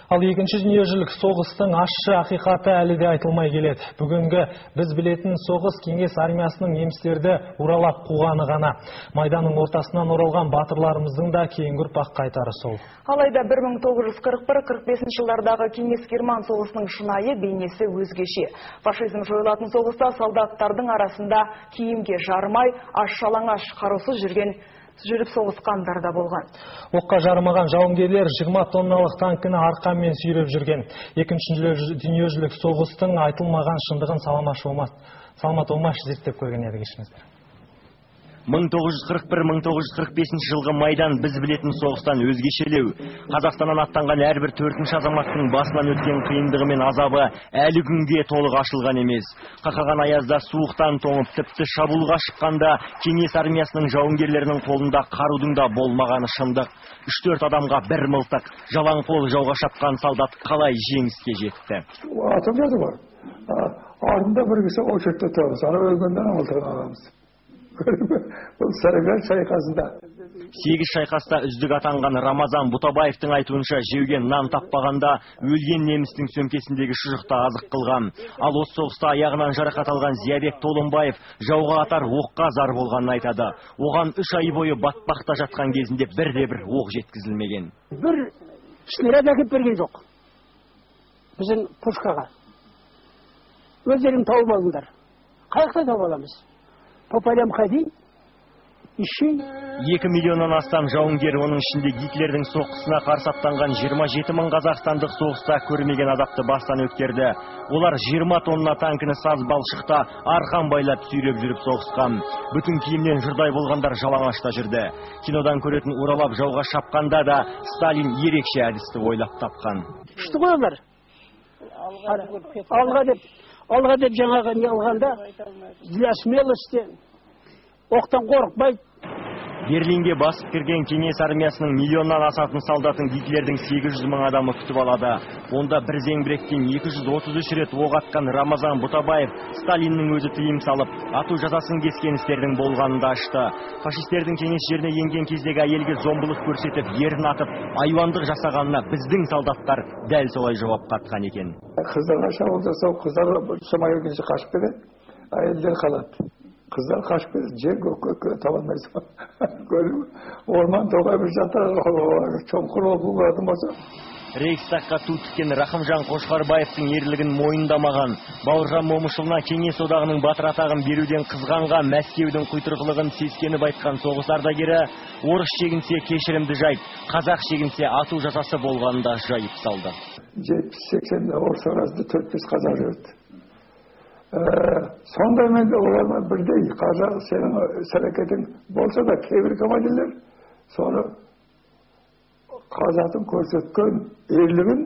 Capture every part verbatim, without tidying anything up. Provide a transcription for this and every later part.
Ал екінші дүниежүзілік соғыстың ащы ақиқаты әлі де айтылмай келеді. Бүгінгі біз білетін соғыс Кеңес армиясының немістерді уралап қуғаны ғана. Майданның ортасынан оралған батырларымыздың да кейінгі ұрпаққа айтары сол. Алайда бір мың тоғыз жүз қырық бір қырық бесінші жылдардағы Кеңес-Герман соғысының шынайы бейнесі өзгеше. Фашизм жойылатын соғыста солдаттардың арасында киімге жармай, аш-жалаңаш қарусыз жүрген жүріп соғысқандар да болған. Оққа жарымаған жауынгерлер жиырма тонналық танкіні арқанмен сүйреп жүрген. Екінші дүниежүзілік соғыстың айтылмаған шындығын Саламат Омаш зерттеп көрген еді, кешіңіздер. мың тоғыз жүз қырық бір мың тоғыз жүз қырық бесінші жылғы майдан біз білетін соғыстан өзгешелеу. Қазақстаннан аттанған әрбір төртінші азаматтың басынан өткен қиындығы мен азабы әлі күнге толық ашылған емес. Қақаған аязда суықтан тоңып, тіпті шабуылға шыққанда Кеңес армиясының жауынгерлерінің қолында қарудың да болмағаны шындық. үш төрт адамға бір мылтық, жалаң қол жауға шапқан солдат қалай жеңіске жетті? Атып жатыр ғой. Артында бір кісі о жерде тұрды. Ана өлгенден мылтығын аламыз. Бұл Сарыгал шайқасында. Сегіз шайқаста үздік атанған Рамазан Бұтабаевтың айтуынша жеуге нан таппағанда өлген немістің сөмкесіндегі шұжықта азық қылған. Ал осы соғыста аяғынан жарақат алған Зиябек Толымбаев жауға атар оққа зар болғанын айтады. Оған үш ай бойы батпақта жатқан кезінде бірде-бір оқ жеткізілмеген. Бір снаряд әкеп берген жоқ. Біздің пушкаға. Өздерің тауып алыңдар. Қаяқта тауып аламыз? По полям ходи, ищи. Екі миллионнан астам жауынгер, оның ішінде Гитлердің соққысына қарсы аттанған жиырма жеті мың қазақстандық соғыста көрмеген адапты бастан өткерді. Олар жиырма тонна танкіні саз балшықта арқан байлап сүйреп жүріп соғысқан. Бүтін киімнен жұрдай болғандар жалаңашта жүрді. Кинодан көретін уралап жауға шапқанда да Сталин ерекше әдісті ойлап тапқан. Күшті ғой олар. Алға деп Алға деп жаңағы не алғанда, для смелости, оқтан қорықпай. Берлинге басып кірген Кеңес армиясының миллионнан асатын солдатын Гитлердің сегіз жүз мың адамы күтіп алады. Онда бір зеңбіректен екі жүз отыз үш рет оқ атқан Рамазан Бұтабаев Сталиннің өзі тыйым салып, ату жазасын кескен істердің болғанын да ашты. Фашистердің кеңес жеріне енген кездегі әйелге зомбылық көрсетіп, ерін атып, айуандық жасағанына біздің солдаттар дәл солай жауап қатқан екен. Қыздарға шабуыл жасау, қыздар шамай келгенше қашып кетеді, әйелдер қалады. Қыздар қашып кетеді, жер көкке таба алмайсың. Орман тоғай бір жатыр, чоңқыр оқылатын болса. Рейхстагқа ту тіккен Рахымжан Қошқарбаевтың ерлігін мойындамаған, Бауыржан Момышұлына Кеңес одағының батыр атағын беруден қызғанған Мәскеудің құйтырқылығын сескеніп айтқан соғыс ардагері, орыс шегінсе кешірімді жайт, қазақ шегінсе ату жазасы болғанда жайып салды. жетпіс сексен орыс арасында төрт бес қазақ жүрді. Сондай мен де олармен бірдей қазақ сенің сәрекетің болса да кейбір командирлер соны қазақтың көрсеткен ерлігін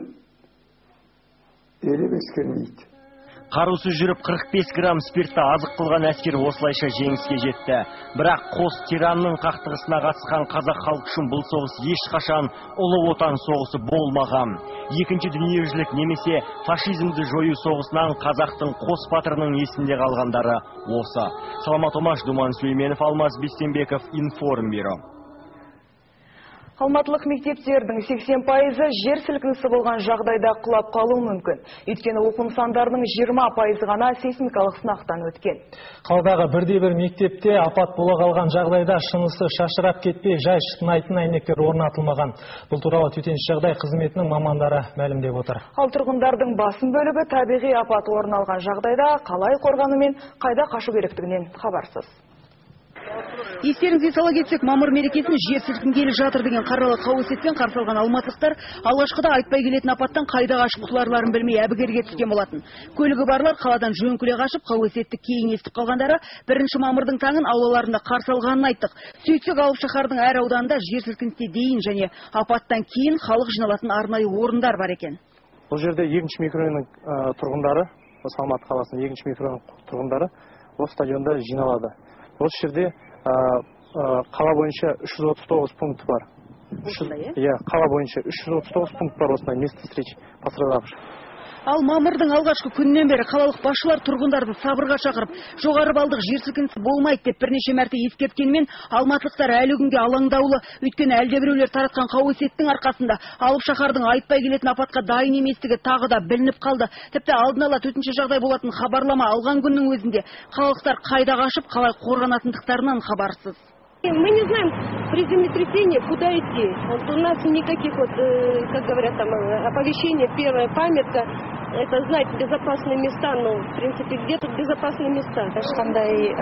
елеп ескермейді. Қарусыз жүріп қырық бес грамм спиртті азық қылған әскер осылайша жеңіске жетті. Бірақ қос тиранның қақтығысына қатысқан қазақ халқы үшін бұл соғыс ешқашан ұлы отан соғысы болмаған. Екінші дүниежүзілік немесе фашизмді жою соғысынан қазақтың қос батырының есінде қалғандары осы. Саламат Омаш, Думан Сүлейменов, Алмаз Бестенбеков, Информбюро. Алматылық мектептердің сексен пайызы жер сілкінісі болған жағдайда құлап қалуы мүмкін. Өйткені оқу нысандарының жиырма пайызы ғана сейсмикалық сынақтан өткен. Қаладағы бірде-бір мектепте апат бола қалған жағдайда шынысы шашырап кетпей, жай шытынайтын әйнектер орнатылмаған. Бұл туралы төтенше жағдай қызметінің мамандары мәлімдеп отыр. Ал тұрғындардың басым бөлігі табиғи апат орын алған жағдайда қалай қорғану мен қайда қашу керектігінен хабарсыз. Естеріңізге сала кетсек, мамыр мерекесін жер сілкінгелі жатыр деген қаралы қауесетпен қарсы алған алматылықтар алғашқыда айтпай келетін апаттан қайда қашып құтыларларын білмей әбігерге түскен болатын. Көлігі барлар қаладан жөңкіле қашып, қауесетті кейін естіп қалғандары бірінші мамырдың таңын аулаларында қарсы алғанын айттық. Сөйтсек, алып шаһардың әр ауданында жер сілкінісіне дейін және апаттан кейін халық жиналатын арнайы орындар бар екен. Бұл жерде екінші микрорайонның тұрғындары, Алматы қаласының екінші микрорайонның тұрғындары осы стадионда жиналады. Осы жерде қала бойынша үш жүз отыз тоғыз пункт бар. Иә, қала бойынша үш жүз отыз тоғыз пункт бар осындай место встреч пострадавших. Ал мамырдың алғашқы күннен бері қалалық басшылар тұрғындарды сабырға шақырып, жоғары балдық жер сілкінісі болмайды деп бірнеше мәрте ескерткенмен, алматылықтар әлі күнге алаңдаулы. Өйткені әлдебіреулер таратқан қауесеттің арқасында алып шаһардың айтпай келетін апатқа дайын еместігі тағы да білініп қалды. Тіпті алдын ала төтенше жағдай болатын хабарлама алған күннің өзінде қалалықтар қайда қашып, қалай қорғанатындықтарынан хабарсыз. Мы не знаем при землетрясении, куда идти. Вот у нас никаких, вот, э, как говорят, там, оповещений. Первая памятка – это знать безопасные места. Ну, в принципе, где тут безопасные места? Ешқандай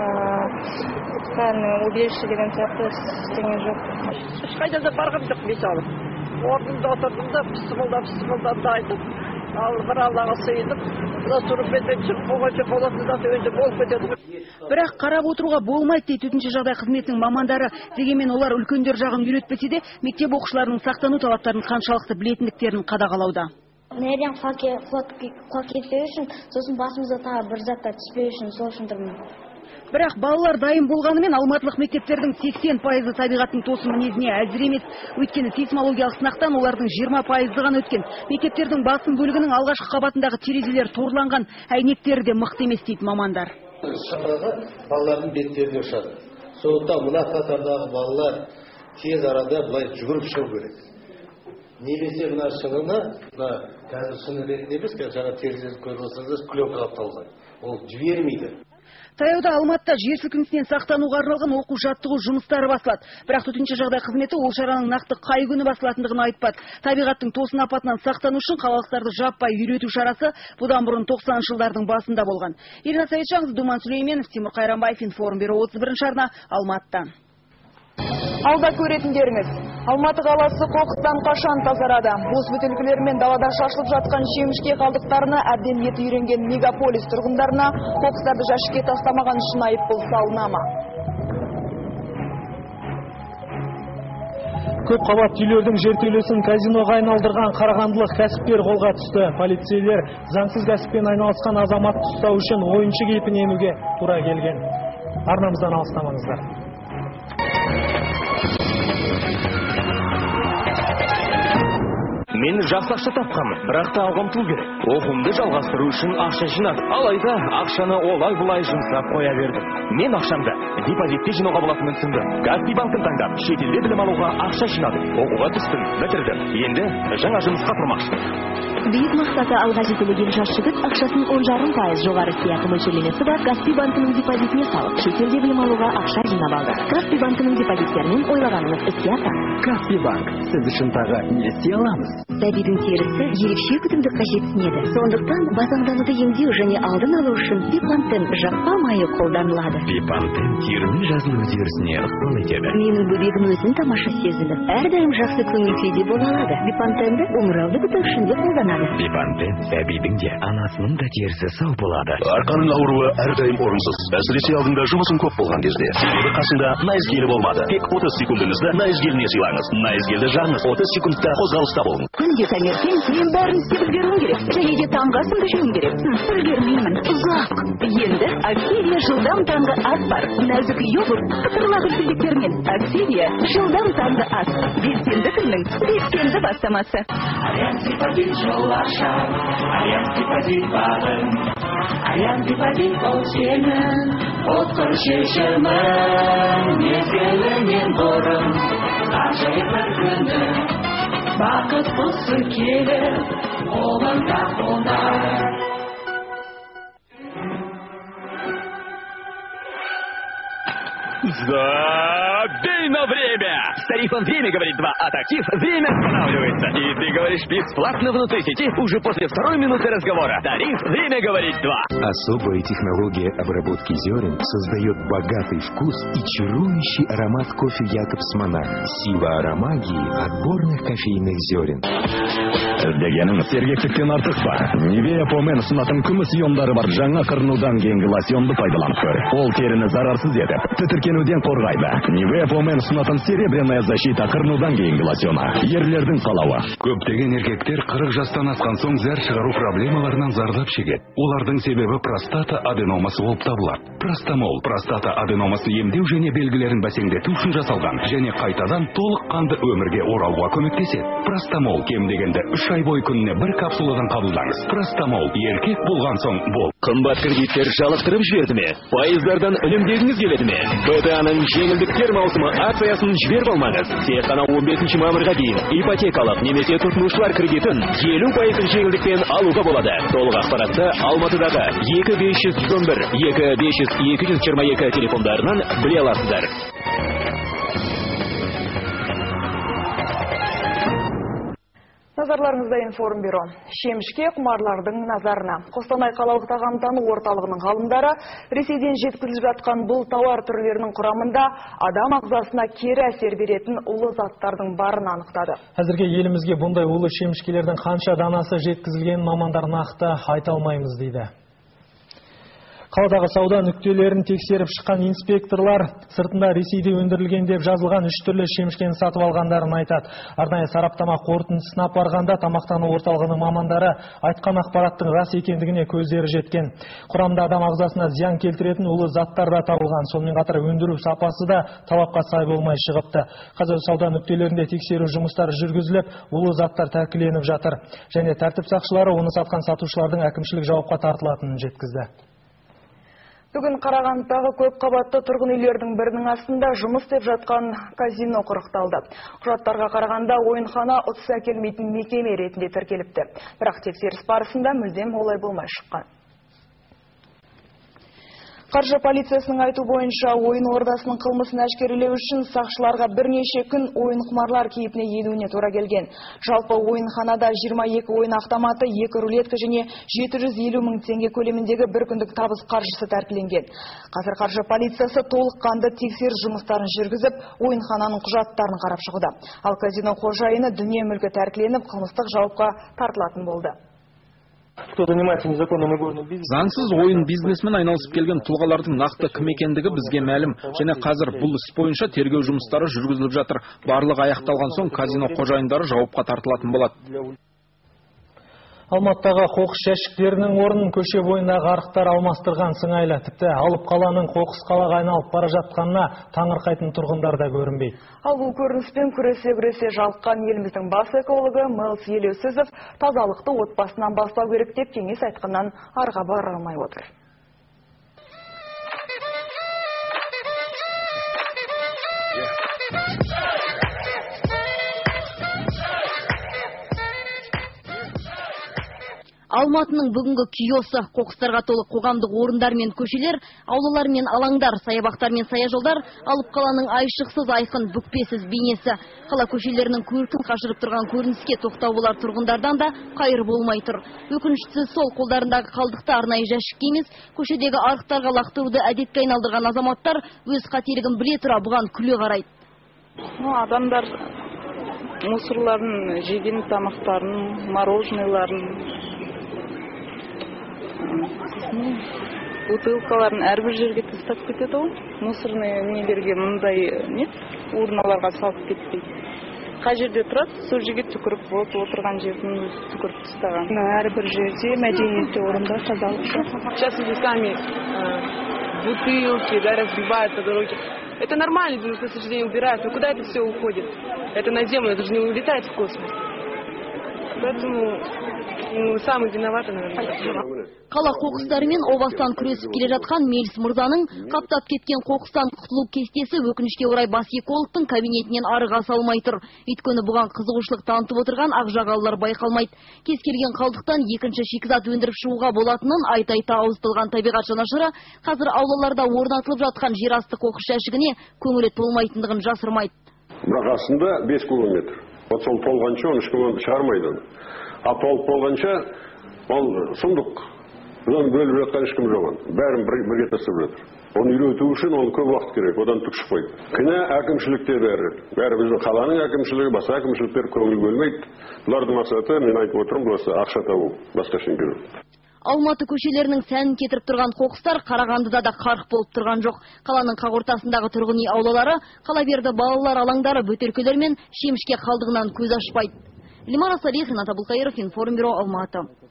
бәрінің убежище деген сияқты ештеңе жоқ. Ешқайда да барғым жоқ, мысалы. Орнымда отырдым да, пысымылдап, пысымылдап да айтып, ал бір Аллаға сыйынып, мына тұрып беттен шығып болғанша болатын заты өзі болып кетеді. Бірақ қарап отыруға болмайды дейді төтенше жағдай қызметінің мамандары. Дегенмен олар үлкендер жағын үйретпесе де, мектеп оқушыларының сақтану талаптарын қаншалықты білетіндіктерін қадағалауда. Нәрден құлап кетпеу үшін, сосын басымызға тағы бір заттар түспеу үшін, сол үшін тұрмын. Бірақ балалар дайын болғанымен алматылық мектептердің сексен пайызы табиғаттың тосын мінезіне әзір емес. Өйткені сейсмологиялық сынақтан олардың жиырма пайызы ғана өткен. Мектептердің басым бөлігінің алғашқы қабатындағы терезелер торланған, әйнектері де мықты емес дейді мамандар. Шаңырағы балалардың беттеріне ұшады. Сондықтан мына қатардағы балалар тез арада былай жүгіріп шығу керек. Немесе мына шыңына, мына қазір шыны ретінде емес, жаңа терезені көріп отырсаңыз, пленка қапталған. Ол жібермейді. Таяуда Алматыда жер сілкінісінен сақтануға арналған оқу жаттығу жұмыстары басылады. Бірақ төтенше жағдай қызметі ол шараның нақты қай күні басылатындығын айтпады. Табиғаттың тосын апатынан сақтану үшін қалалықтарды жаппай үйрету шарасы бұдан бұрын тоқсаныншы жылдардың басында болған. Ирина Саиджан, Думан Сүлейменов, Тимур Қайрамбаев, Информ бюро отыз бірінші арна, Алматыдан. Алда көретіндеріңіз, Алматы қаласы қоқыстан қашан тазарады. Бос бөтелкелер мен далада шашылып жатқан жемішке қалдықтарына әбден еті үйренген мегаполис тұрғындарына қоқыстарды жәшікке тастамаған үшін айыппұл салынама. Көп қабатты үйлердің жертөлесін казиноға айналдырған қарағандылық кәсіпкер қолға түсті. Полицейлер заңсыз кәсіппен айналысқан азаматты ұстау үшін ойыншы кейпін енуге тура келген. Арнамыздан алыстамаңыздар. Мен жақсы ақша тапқанмын, бірақ та алға ұмтылу керек. Оқуымды жалғастыру үшін ақша жинадым. Алайда ақшаны олай-бұлай жұмсап қоя бердім. Мен ақшамды депозитте жинауға болатынын түсіндім. Каспий банкін таңдап, шетелде білім алуға ақша жинадым. Оқуға түстім, бітірдім. Енді жаңа жұмысқа тұрмақшымын. Бейік мақсаты алға жетелеген жас жігіт ақшасын он жарым пайыз жоғары сыйақы мөлшерлемесі бар Каспий банкінің депозитіне салып, шетелде білім алуға ақша жинап алды. Каспий банкінің депозиттерінен ойлағаныңыз іске аса. Каспий банк сіз үшін тағы не істей аламыз? Сәбидің терісі ерекше күтімді қажетсінеді. Сондықтан базаңдануды емдеу және алдын алу үшін Бипантен жақпа майы қолданылады. Бипантен терінің жазылу үдерісіне ықпал етеді. Менің бөбегім өзін тамаша сезініп, әрдайым жақсы көңіл күйде бола алады. Бипантенді омырауды күтушінде қолданады. Бипантен сәбидің де анасының да терісі сау болады. Арқаның ауруы әрдайым орынсыз. Әсіресе алдында жұмысың көп болған кезде. Себебі қасында найзгелі болмады. Тек отыз секундыңызды найзгеліне сыйлаңыз. Найзгелді жағыңыз, отыз секундта қозғалыста болыңыз. Күнде таңертең мен бәрін істеп үлгеруім керек. Және де таңғы асымды жеуім керек. Үлгермеймін. Ұзақ. Енді Активия жылдам таңғы ас бар. Нәзік йогурт, қытырлақ үлпілдектермен. Активия жылдам таңғы ас. Белсенді күннің белсенді бастамасы. Аян-сипадит жол ашар, аян-сипадит бағын, аян-сипадит ол сенің, отқыр шешімін, мезгілінен бұрын, ғажайып бір күні, бақыт құсы келіп, қолында қолдар. Забей на время! С тарифом «Время, говорит два» от «Актив» время останавливается. И ты говоришь бесплатно внутри сети уже после второй минуты разговора. Тариф «Время, говорит два». Особая технология обработки зерен создает богатый вкус и чарующий аромат кофе Якобс Монарх. Сила аромагии отборных кофейных зерен. Дегенің сергектіктен артық бар. Nivea Pomen ұсынатын күміс иондары бар жаңа қырынудан кейінгі лосьонды пайдаланып көр. Ол теріні зарарсыз етіп, тітіркенуден қорғайды. Nivea Pomen ұсынатын серебряная защита қырынудан кейінгі лосьона. Ерлердің қалауы. Көптеген еркектер қырық жастан асқан соң зәр шығару проблемаларынан зардап шегеді. Олардың себебі простата аденомасы болып табылады. Простамол простата аденомасын емдеу және белгілерін бәсеңдету үшін жасалған және қайтадан толық қанды өмірге оралуға көмектеседі. Простамол кем дегенде үш ай бой күніне бір капсуладан қабылдаңыз. Простамол, еркек болған соң бол. Қымбат кредиттер жалықтырып жіберді ме? Пайыздардан үнемдегіңіз келеді ме? бэ тэ а-ның жеңілдіктер маусымы акциясын жіберіп алмаңыз. Тек қана он бесінші мамырға дейін ипотекалық немесе тұтынушылар кредитін елу пайыз жеңілдікпен алуға болады. Толық ақпаратты Алматыдағы екі бес жүз он бір, екі бес жүз екі жүз жиырма екі телефондарынан біле аласыздар. Назарларыңызда информбюро. Шемішке құмарлардың назарына. Қостанай қалалық тағамтану орталығының ғалымдары Ресейден жеткізіліп жатқан бұл тауар түрлерінің құрамында адам ағзасына кері әсер беретін улы заттардың барын анықтады. Әзірге елімізге бұндай улы шемішкелердің қанша данасы жеткізілген мамандар нақты айта алмаймыз дейді. Қаладағы сауда нүктелерін тексеріп шыққан инспекторлар сыртында Ресейде өндірілген деп жазылған үш түрлі шемішкені сатып алғандарын айтады. Арнайы сараптама қорытындысына апарғанда тамақтану орталығының мамандары айтқан ақпараттың рас екендігіне көздері жеткен. Құрамында адам ағзасына зиян келтіретін улы заттар да табылған. Сонымен қатар өндіру сапасы да талапқа сай болмай шығыпты. Қазір сауда нүктелерінде тексеру жұмыстары жүргізіліп, улы заттар тәркіленіп жатыр. Және тәртіп сақшылары оны сатқан сатушылардың әкімшілік жауапқа тартылатынын жеткізді. Бүгін Қарағандыдағы көп қабатты тұрғын үйлердің бірінің астында жұмыс істеп жатқан казино құрықталды. Құжаттарға қарағанда ойынхана ұтыс әкелмейтін мекеме ретінде тіркеліпті. Бірақ тексеріс барысында мүлдем олай болмай шыққан. Қаржы полициясының айту бойынша ойын ордасының қылмысын әшкерелеу үшін сақшыларға бірнеше күн ойын құмарлар кейпіне енуіне тура келген. Жалпы ойынханада жиырма екі ойын автоматы, екі рулетка және жеті жүз елу мың теңге көлеміндегі бір күндік табыс қаржысы тәркіленген. Қазір қаржы полициясы толыққанды тексеріс жұмыстарын жүргізіп, ойынхананың құжаттарын қарап шығуда. Ал казино қожайыны дүние мүлкі тәркіленіп, қылмыстық жауапқа тартылатын болды. Заңсыз ойын бизнесмен айналысып келген тұлғалардың нақты кім екендігі бізге мәлім. Және қазір бұл іс бойынша тергеу жұмыстары жүргізіліп жатыр. Барлығы аяқталған соң казино қожайындары жауапқа тартылатын болады. Алматыдағы қоқыс жәшіктерінің орнын көше бойындағы арықтар алмастырған сыңайлы. Тіпті алып қаланың қоқыс қалаға айналып бара жатқанына таңырқайтын тұрғындар да көрінбейді. Ал бұл көрініспен күресе-күресе жалыққан еліміздің бас экологы Мэлс Елеусізов тазалықты отбасынан бастау керек деп кеңес айтқаннан арға бара алмай отыр. Алматының бүгінгі күйосы қоқыстарға толы қоғамдық орындар мен көшелер, аулалар мен алаңдар, саябақтар мен саяжолдар, алып қаланың айшықсыз айқын бүкпесіз бейнесі. Қала көшелерінің көркін қашырып тұрған көрініске тоқтау болар тұрғындардан да қайыр болмай тұр. Өкініштісі сол, қолдарындағы қалдықты арнайы жәшікке емес, көшедегі арықтарға лақтыруды әдетке айналдырған азаматтар өз қателігін біле тұра бұған күле қарайды. Адамдар мусорларын, жеген тамақтарын, мороженыйларын, бутылкаларын әрбір жерге тастап кетеді ғой. Мусорный нелерге мындай не урналарға салып кетпейді. Қай жерде тұрады, сол жерге түкіріп болды, отырған жердің өзі түкіріп тастаған. Әрбір жерде мәдениетті орында тазалық жоқ. Сейчас уже сами бутылки, да, разбивают по дороге. Это нормально, потому что, к сожалению, убирают. Но куда это все уходит? Это на землю, это же не улетает в космос. Поэтому ну, самый виноваты, наверное. Қала қоқыстары мен обастан күресіп келе жатқан Мелс мырзаның қаптап кеткен қоқыстан құтылу кестесі өкінішке орай бас экологтың кабинетінен арыға салмай тұр. Өйткені бұған қызығушылық танытып отырған ақжағалылар байқалмайды. Кез келген қалдықтан екінші шикізат өндіріп шығуға болатынын айта-айта ауызтылған табиғат жанашыры қазір аулаларда орнатылып жатқан жерасты қоқыс жәшігіне көңілі толмайтындығын жасырмайды. Бірақ астында бес километр. Вот сол толғанша оны ешкім шығармайды. А толып болғанша ол сұмдық. Бұдан бөліп жатқан ешкім жоқ. Бәрін бірге тастап жатыр. Оны үйрету үшін оны көп уақыт керек, одан түк шықпайды. Кінә әкімшілікте бәрі. Бәрі біздің қаланың әкімшілігі, басқа әкімшіліктер көңіл бөлмейді. Бұлардың мақсаты, мен айтып отырмын, осы ақша табу, басқа ештеңе жоқ. Алматы көшелерінің сәнін кетіріп тұрған қоқыстар Қарағандыда да қарық болып тұрған жоқ. Қаланың қақ ортасындағы тұрғын үй аулалары, қала берді балалар алаңдары, бөтелкелер мен шемішке қалдығынан көз ашпайды. Лимара Салих, Рената Бұлқайыров, Информбюро, Алматы.